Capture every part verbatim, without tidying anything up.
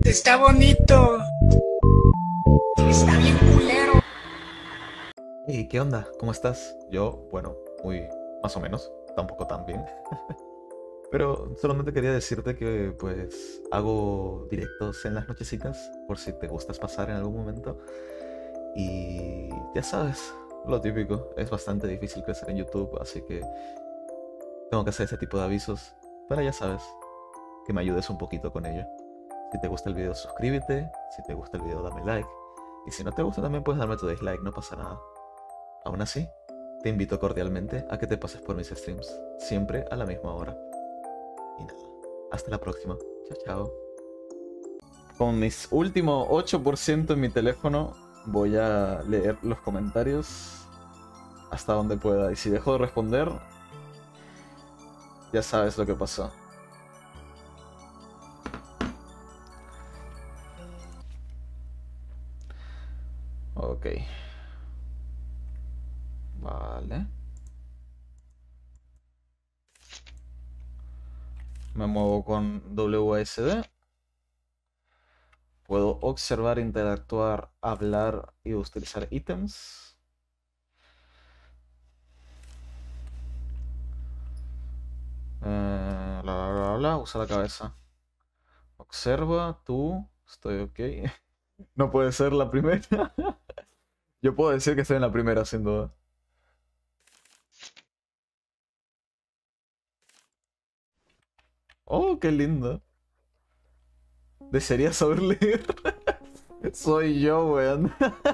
Está bonito. Está bien culero. ¿Y qué onda? ¿Cómo estás? Yo, bueno, muy más o menos, tampoco tan bien. Pero solamente quería decirte que pues hago directos en las nochecitas, por si te gustas pasar en algún momento. Y ya sabes, lo típico, es bastante difícil crecer en YouTube, así que tengo que hacer ese tipo de avisos. Pero ya sabes, que me ayudes un poquito con ello. Si te gusta el video, suscríbete. Si te gusta el video, dame like. Y si no te gusta, también puedes darme tu dislike, no pasa nada. Aún así, te invito cordialmente a que te pases por mis streams, siempre a la misma hora. Y nada, hasta la próxima. Chao, chao. Con mis últimos ocho por ciento en mi teléfono, voy a leer los comentarios hasta donde pueda. Y si dejo de responder, ya sabes lo que pasó. Ok. Vale. Me muevo con W A S D. Puedo observar, interactuar, hablar y utilizar ítems. Eh, bla, bla, bla, bla, usa la cabeza. Observa, tú, estoy ok. No puede ser la primera. Yo puedo decir que estoy en la primera, sin duda. Oh, qué lindo. Desearía saber leer. Soy yo, weón.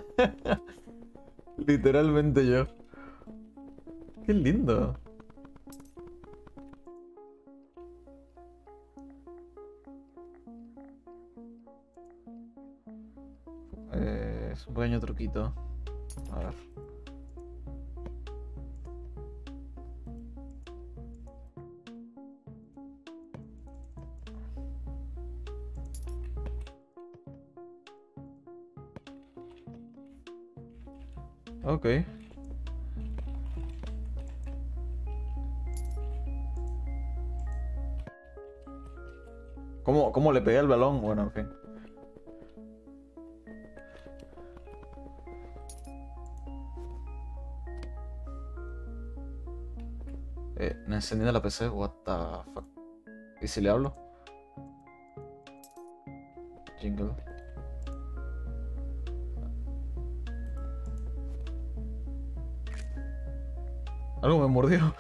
Literalmente yo. Qué lindo. Eh, es un pequeño truquito. A ver. Ok. ¿Cómo, cómo le pegué al balón? Bueno, en fin. Eh, me encendido la P C, what the fuck. ¿Y si le hablo? Jingle. Algo me mordió.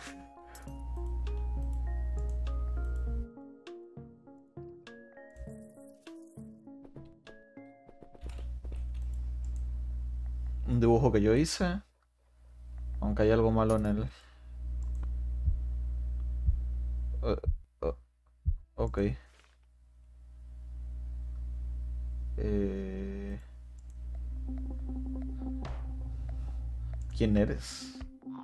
Un dibujo que yo hice. Aunque hay algo malo en él. Uh, uh, ok. Eh... ¿Quién eres?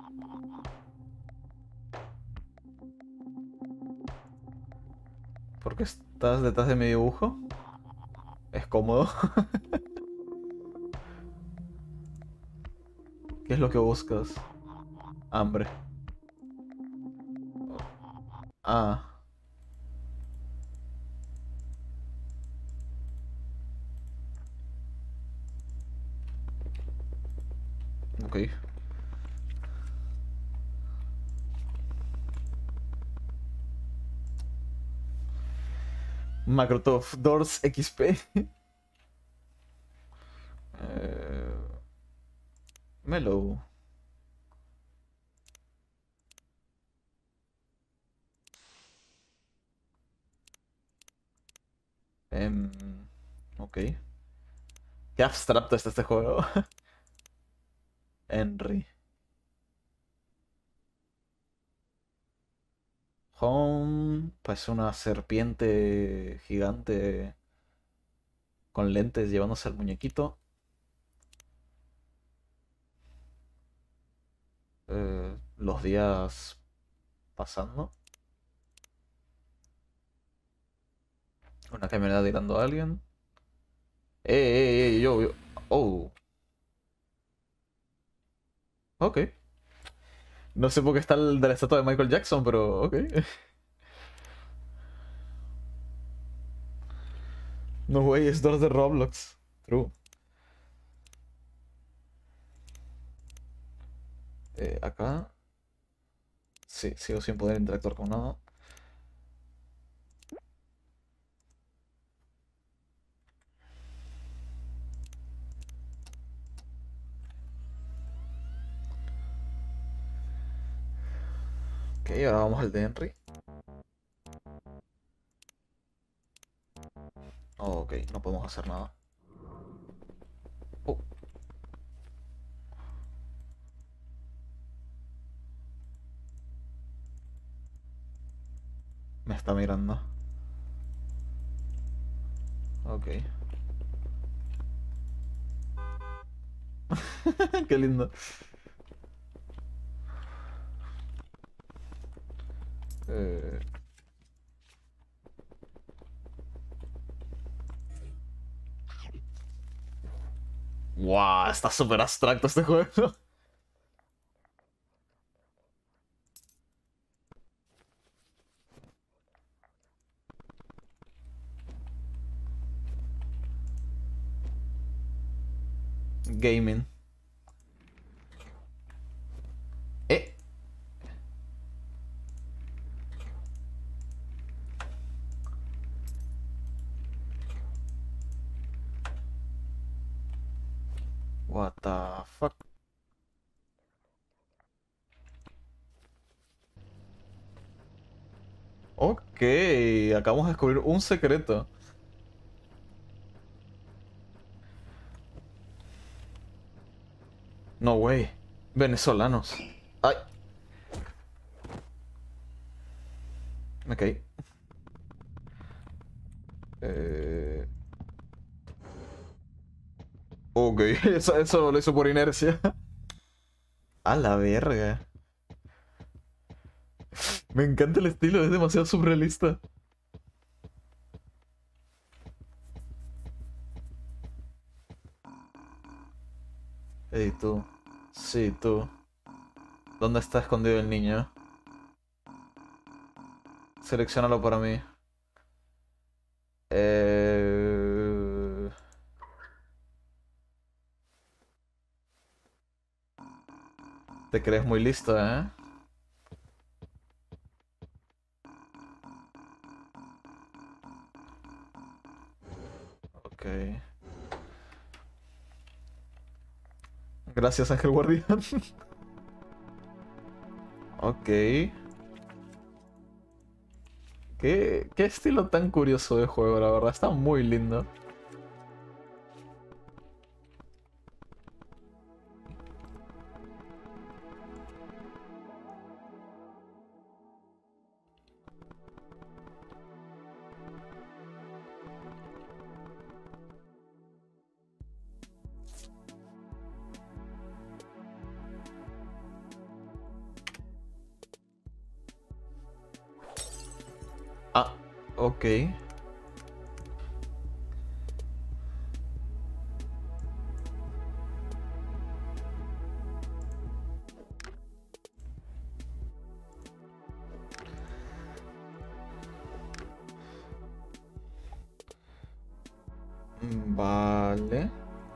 ¿Por qué estás detrás de mi dibujo? ¿Es cómodo? ¿Qué es lo que buscas? Hambre. Ah, ok. Microsoft Doors X P. eh... Mellow. Em, ok. Qué abstracto está este juego. Henry. Home. Pues una serpiente gigante con lentes llevándose al muñequito. Eh, los días pasando. Una camioneta tirando a alguien. ¡Eh, eh, eh! Yo, yo. Oh, ok. No sé por qué está el de la estatua de Michael Jackson, pero ok. No way, es dos de Roblox. True. Eh, acá. Sí, sigo sin poder interactuar con nada. Ok, ahora vamos al de Henry. Oh, ok, no podemos hacer nada. Oh, me está mirando. Ok. Qué lindo. Eh... Wow, está súper abstracto este juego. Gaming. Eh. What the fuck. Ok, acabamos de descubrir un secreto. No way. Venezolanos. Ay. Ok. Eh... Ok, eso, eso lo hizo por inercia. A la verga. Me encanta el estilo, es demasiado surrealista. Ey, tú. Sí, tú. ¿Dónde está escondido el niño? Selecciónalo para mí. Eh... Te crees muy listo, ¿eh? Ok. Gracias, Ángel Guardián. Ok. ¿Qué, qué estilo tan curioso de juego, la verdad. Está muy lindo. Ah, ok. Vale.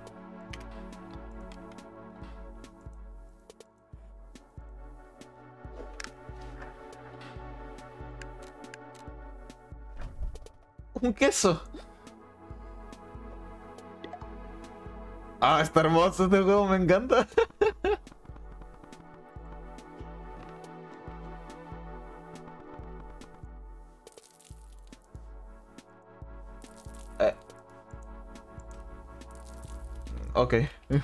Un queso. Ah, está hermoso este juego, me encanta. Eh, ok.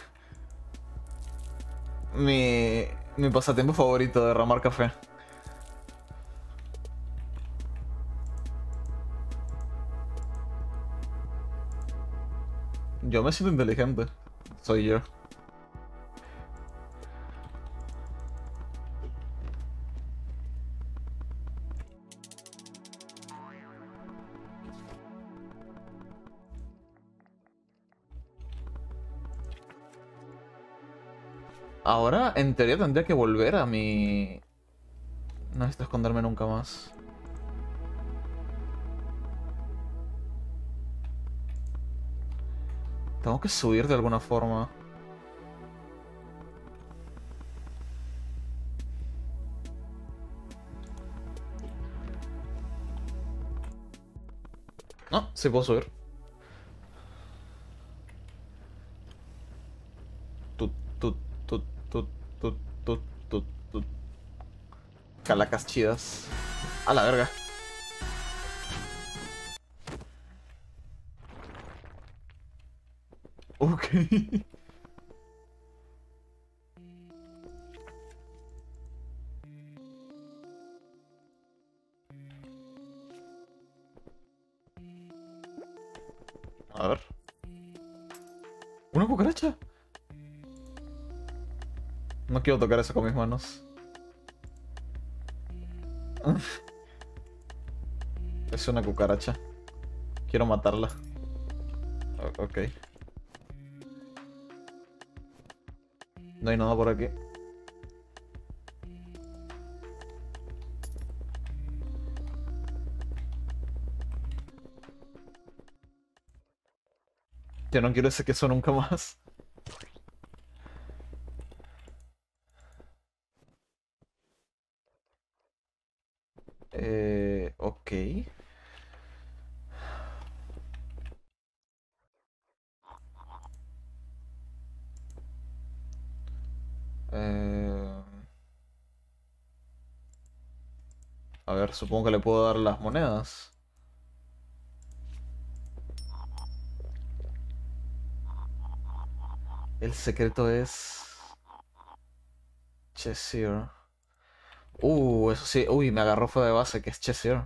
Mi, mi pasatiempo favorito, derramar café. Yo me siento inteligente. Soy yo. Ahora, en teoría, tendría que volver a mi... No necesito esconderme nunca más. Tengo que subir de alguna forma. No, sí puedo subir. Tut, tut, tut, tut, tut, tut, tut, tut. Calacas chidas. A la verga. Ok. A ver. ¿Una cucaracha? No quiero tocar eso con mis manos. Es una cucaracha. Quiero matarla. O- ok. No hay nada por aquí. Yo no quiero ese queso nunca más. Eh, ok. Eh, a ver, supongo que le puedo dar las monedas. El secreto es... Cheshire. Uh, eso sí. Uy, me agarró fue de base, que es Cheshire.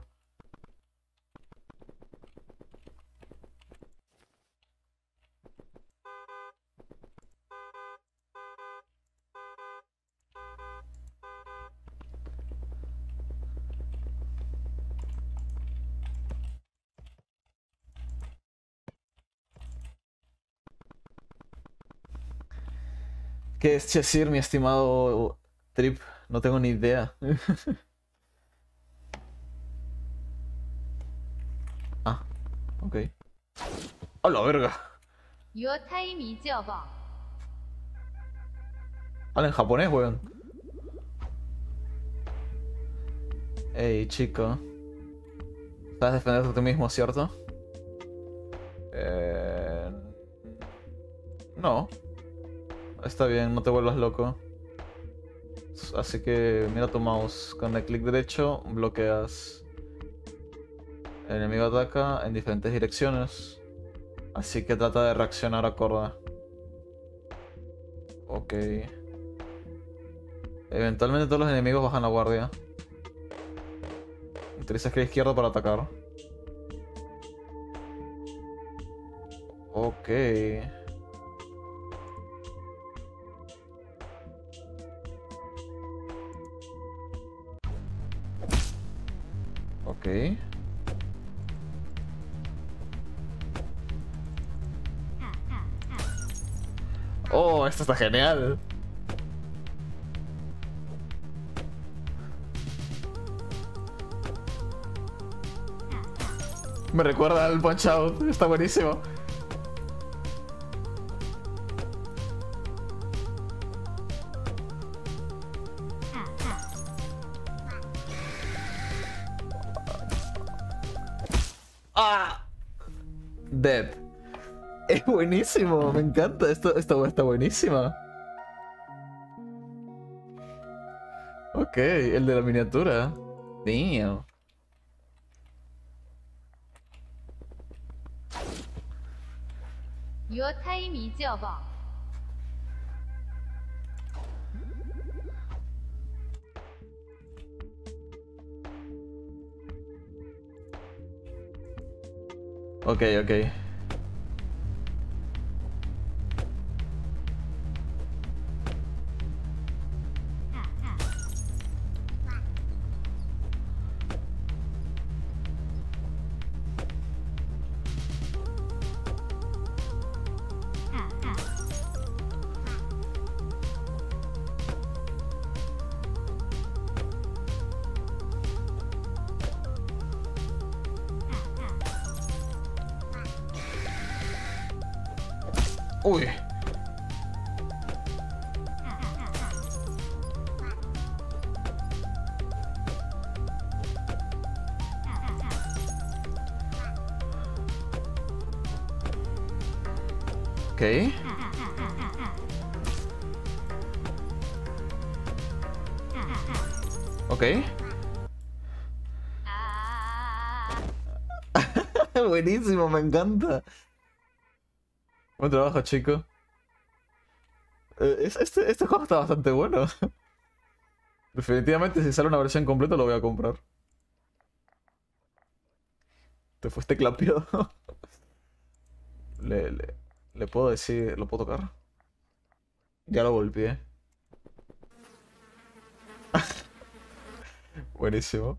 ¿Qué es Cheshire, mi estimado Trip? No tengo ni idea. Ah, ok. ¡A la verga! Your time is up. Habla en japonés, weón. Ey, chico. ¿Sabes defenderte a ti mismo, cierto? Eh... No. Está bien, no te vuelvas loco. Así que mira tu mouse. Con el clic derecho bloqueas. El enemigo ataca en diferentes direcciones. Así que trata de reaccionar acorde. Ok. Eventualmente todos los enemigos bajan la guardia. Utiliza clic izquierdo para atacar. Ok. Ok. Oh, esto está genial. Me recuerda al Punch Out, está buenísimo. ¡Ah! Dead. Es buenísimo, me encanta. Esto, esta está buenísima. Ok, el de la miniatura. Damn. Your time is up. Ok, ok. Uy. Ok. Ok. Buenísimo, me encanta. Buen trabajo, chico. Eh, es- este, este juego está bastante bueno. Definitivamente, si sale una versión completa, lo voy a comprar. Te fuiste clapeado. Le, le, le puedo decir, ¿lo puedo tocar? Ya lo golpeé. Buenísimo.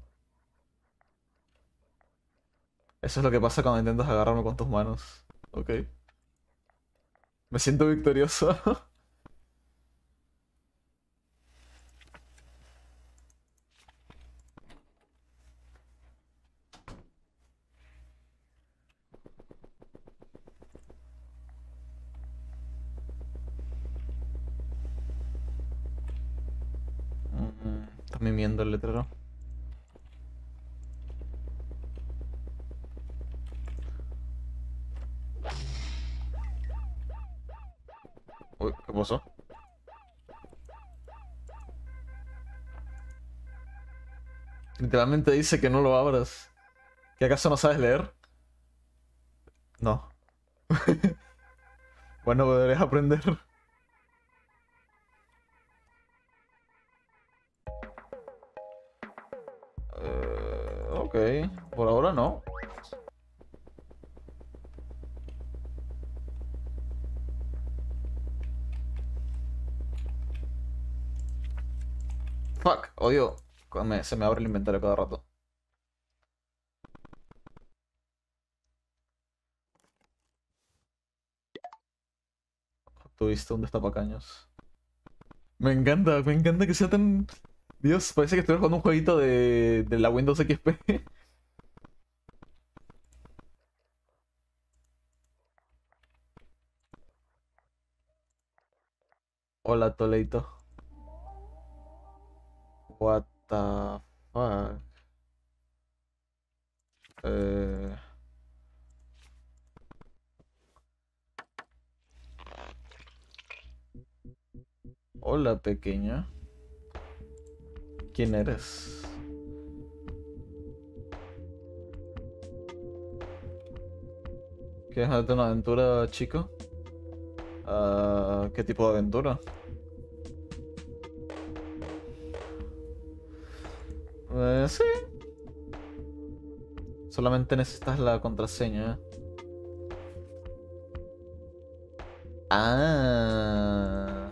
Eso es lo que pasa cuando intentas agarrarme con tus manos. Ok. Me siento victorioso. Mm, Está mimiendo el letrero. Uy, ¿qué pasó? Literalmente dice que no lo abras. ¿Que acaso no sabes leer? No. Bueno, deberías aprender. Eh, ok, por ahora no. Fuck, odio. cuando me- se me abre el inventario cada rato. Tuviste un destapacaños. Me encanta, me encanta que sea tan... Dios, parece que estoy jugando un jueguito de, de la Windows X P. Hola, Toleito. What the fuck. Eh... Hola, pequeña. ¿Quién eres? ¿Quieres hacerte una aventura, chico? Ah, ¿qué tipo de aventura? Eh, sí. Solamente necesitas la contraseña. Ah.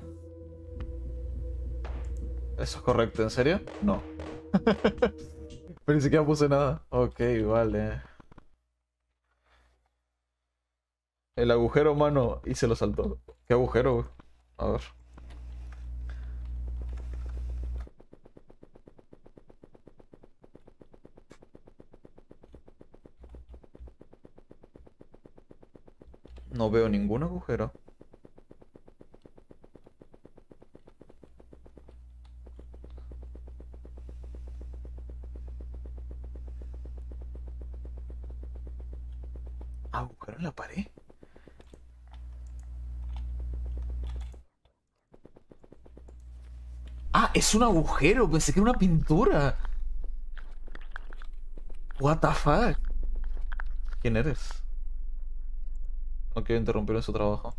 Eso es correcto, ¿en serio? No. Pero ni siquiera puse nada. Ok, vale. El agujero, mano. Y se lo saltó. ¿Qué agujero, güey? A ver. No veo ningún agujero. ¿Agujero en la pared? Ah, es un agujero. Pensé que era una pintura. What the fuck? ¿Quién eres? No quiero interrumpir en su trabajo.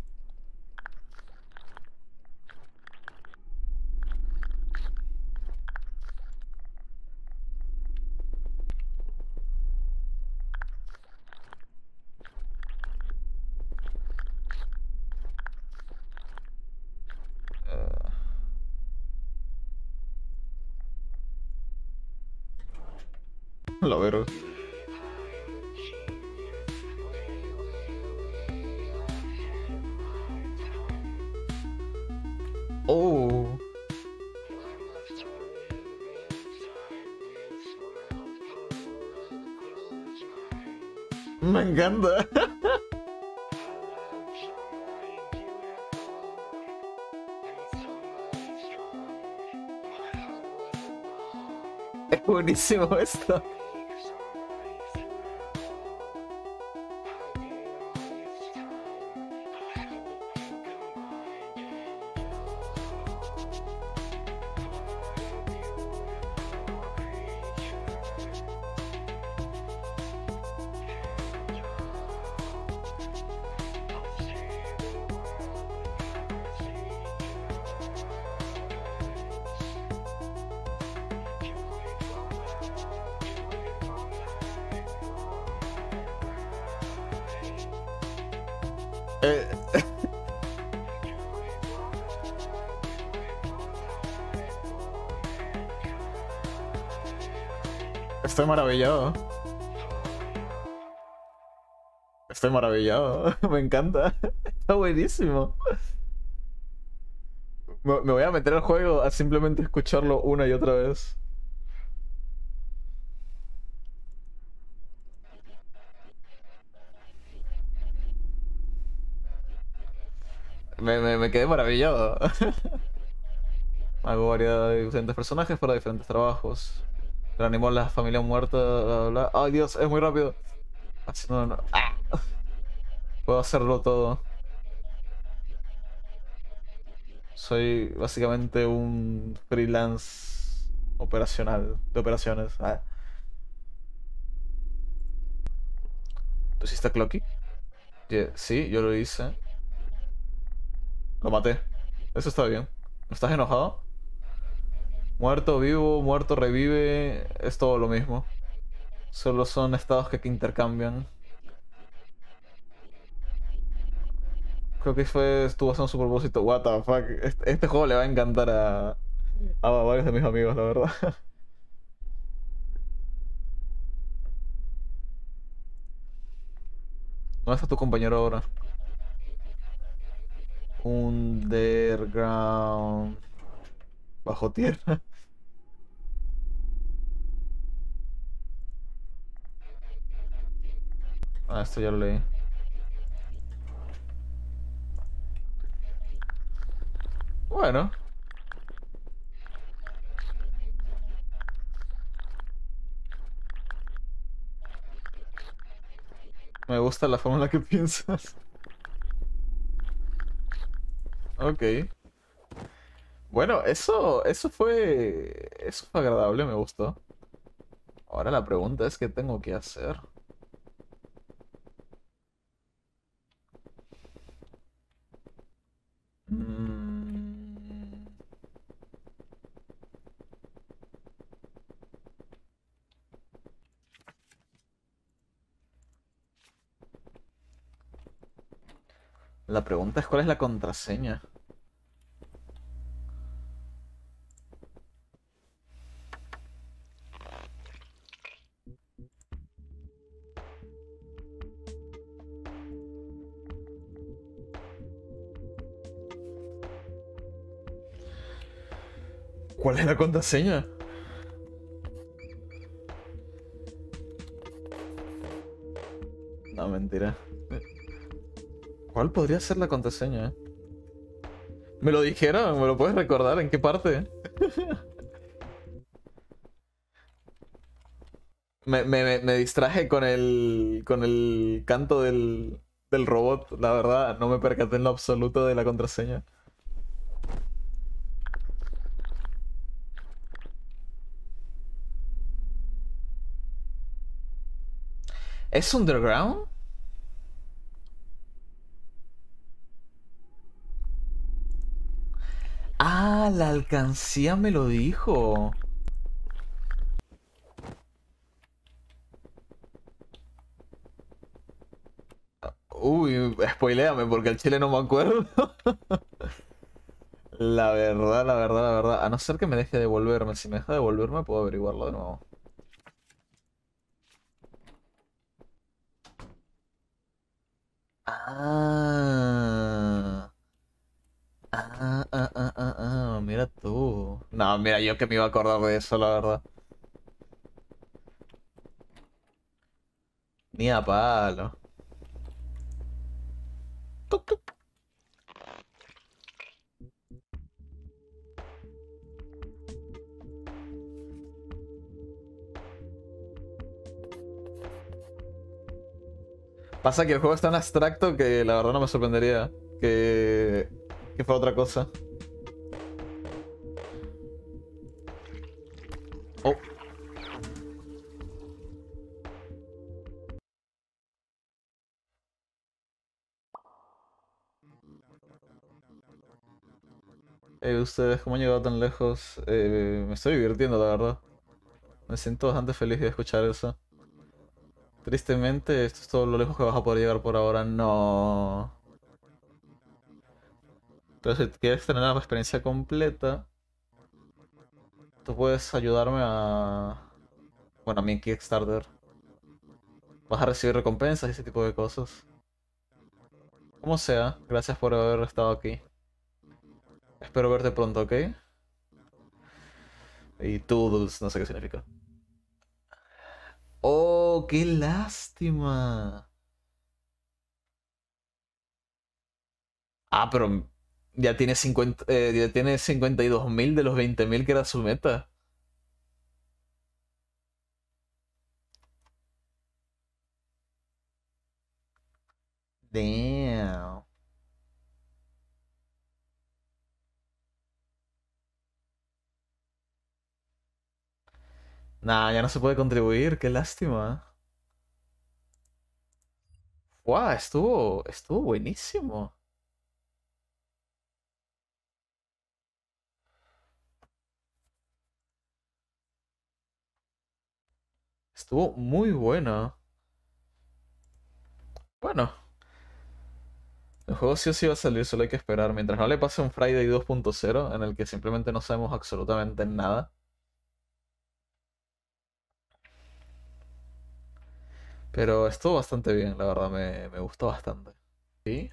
Eh, la verga. Oh. Me encanta. Es buenísimo esto. Eh, Estoy maravillado. Estoy maravillado. Me encanta. Está buenísimo. Me, me voy a meter al juego a simplemente escucharlo una y otra vez. Me, me, me quedé maravillado. Hago variedad de diferentes personajes para diferentes trabajos. Reanimó a la familia muerta, bla, bla, bla. ¡Ay, Dios! Es muy rápido. Así no, no. ¡Ah! Puedo hacerlo todo. Soy básicamente un freelance operacional, de operaciones. Ah. ¿Tú hiciste Clocky? Ye- Sí, yo lo hice. Lo maté. Eso está bien. ¿No estás enojado? Muerto, vivo, muerto, revive. Es todo lo mismo. Solo son estados que, que intercambian. Creo que fue, estuvo haciendo su propósito. What the fuck. Este, este juego le va a encantar a, a varios de mis amigos, la verdad. ¿Dónde está tu compañero ahora? Underground. Bajo tierra. Ah, esto ya lo leí. Bueno, me gusta la forma en la que piensas. Ok. Bueno, eso, eso fue, eso fue agradable, me gustó. Ahora la pregunta es qué tengo que hacer. Mm, La pregunta es cuál es la contraseña. ¿Cuál es la contraseña? No, mentira. ¿Cuál podría ser la contraseña? ¿Me lo dijeron? ¿Me lo puedes recordar? ¿En qué parte? Me, me, me- me distraje con el, con el canto del, del robot, la verdad. No me percaté en lo absoluto de la contraseña. ¿Es underground? Ah, la alcancía me lo dijo. Uy, spoiléame porque el chile no me acuerdo. La verdad, la verdad, la verdad. A no ser que me deje devolverme. Si me deja devolverme, puedo averiguarlo de nuevo. Ah. Ah, ah, ah, ah, ah, mira tú. No, mira, yo que me iba a acordar de eso, la verdad. Ni a palo. Tuc, tuc. Pasa que el juego es tan abstracto que la verdad no me sorprendería que, que fuera otra cosa. Oh. Eh, ¿ustedes cómo han llegado tan lejos? Eh, me estoy divirtiendo, la verdad. Me siento bastante feliz de escuchar eso. Tristemente, esto es todo lo lejos que vas a poder llegar por ahora. No. Pero si quieres tener la experiencia completa, tú puedes ayudarme a... Bueno, a mi Kickstarter. Vas a recibir recompensas y ese tipo de cosas. Como sea, gracias por haber estado aquí. Espero verte pronto, ¿ok? Y Toodles, no sé qué significa. Oh, qué lástima. Ah, pero ya tiene cincuenta, eh, ya tiene cincuenta y dos mil de los veinte mil que era su meta. Damn. Nah, ya no se puede contribuir, qué lástima. Wow, estuvo, estuvo buenísimo. Estuvo muy bueno. Bueno, el juego sí o sí va a salir, solo hay que esperar. Mientras no le pase un Friday dos punto cero en el que simplemente no sabemos absolutamente nada. Pero estuvo bastante bien, la verdad, me, me gustó bastante. ¿Sí?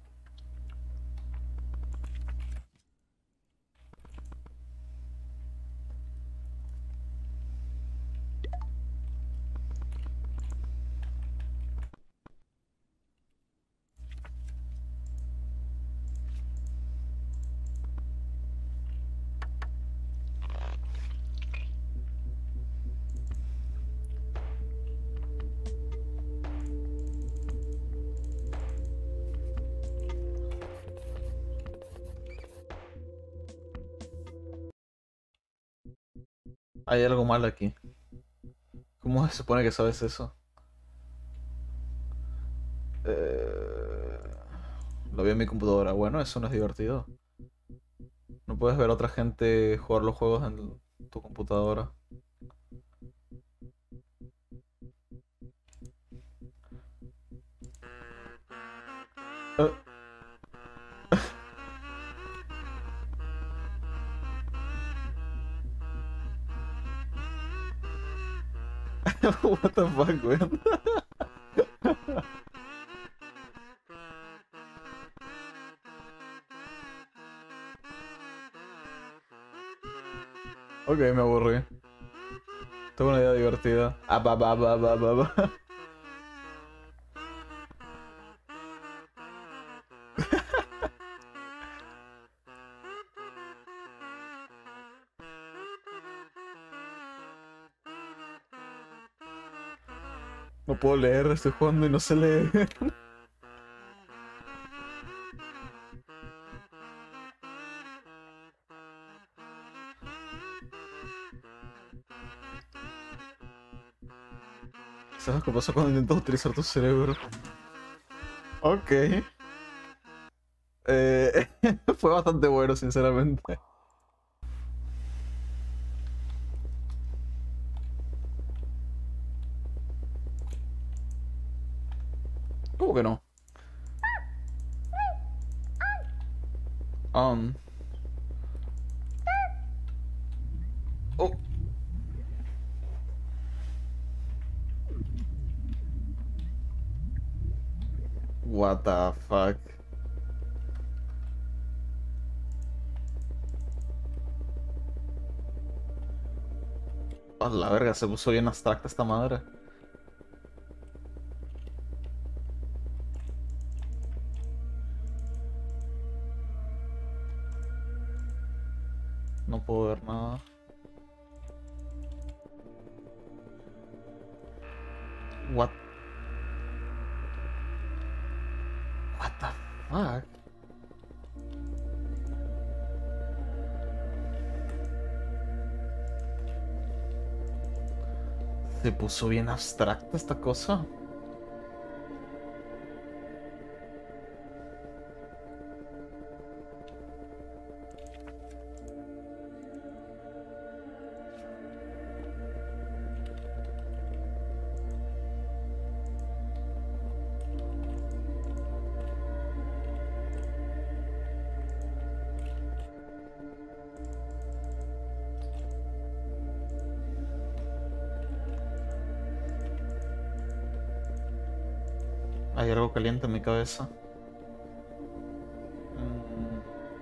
Hay algo mal aquí. ¿Cómo se supone que sabes eso? Eh, Lo vi en mi computadora. Bueno, eso no es divertido. No puedes ver a otra gente jugar los juegos en tu computadora. Eh, What the fuck, weón. Ok, me aburrí. Tengo una idea divertida. Ah, ba, ba, ba, ba, ba, ba. No puedo leer, estoy jugando y no sé leer. ¿Sabes qué pasa cuando intentas utilizar tu cerebro? Ok. Eh, fue bastante bueno, sinceramente. ¿Cómo que no? Um. Oh. What the fuck? A la verga, se puso bien abstracta esta madre. No puedo ver nada. What? Ah. Se puso bien abstracta esta cosa. Hay algo caliente en mi cabeza. Mm.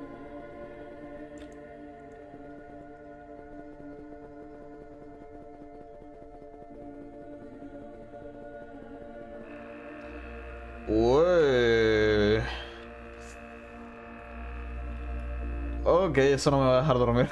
Ué. Ok, eso no me va a dejar dormir.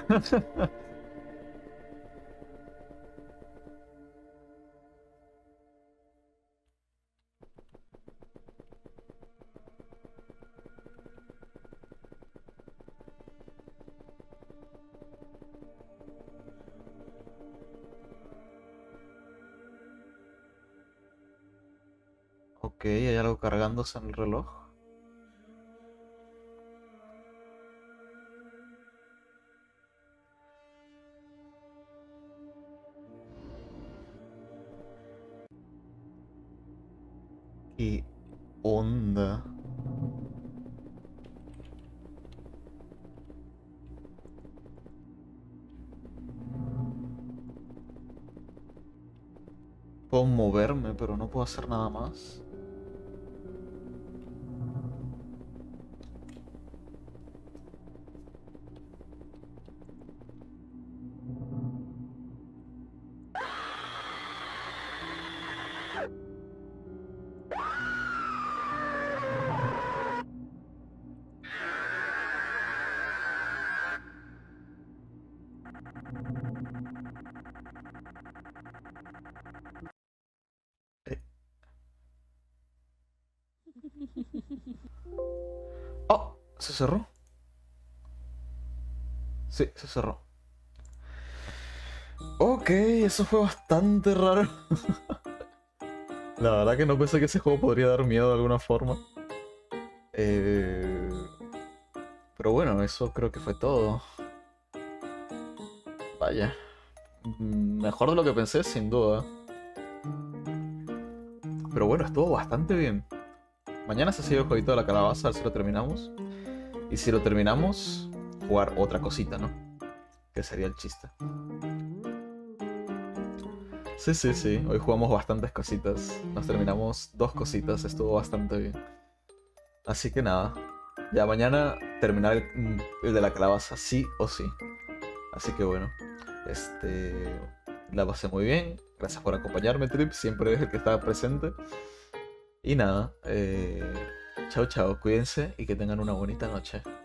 Ok, hay algo cargándose en el reloj. ¿Qué onda? Puedo moverme, pero no puedo hacer nada más. Eh. Oh, se cerró. Sí, se cerró. Ok, eso fue bastante raro. La verdad que no pensé que ese juego podría dar miedo de alguna forma. Eh... Pero bueno, eso creo que fue todo. Vaya. Mejor de lo que pensé, sin duda. Pero bueno, estuvo bastante bien. Mañana se sigue el jueguito de la calabaza, a ver si lo terminamos. Y si lo terminamos, jugar otra cosita, ¿no? Que sería el chiste. Sí, sí, sí. Hoy jugamos bastantes cositas. Nos terminamos dos cositas. Estuvo bastante bien. Así que nada. Ya mañana terminar el, el de la calabaza, sí o sí. Así que bueno. Este... La pasé muy bien. Gracias por acompañarme, Trip. Siempre es el que está presente. Y nada. Eh... Chao, chao. Cuídense y que tengan una bonita noche.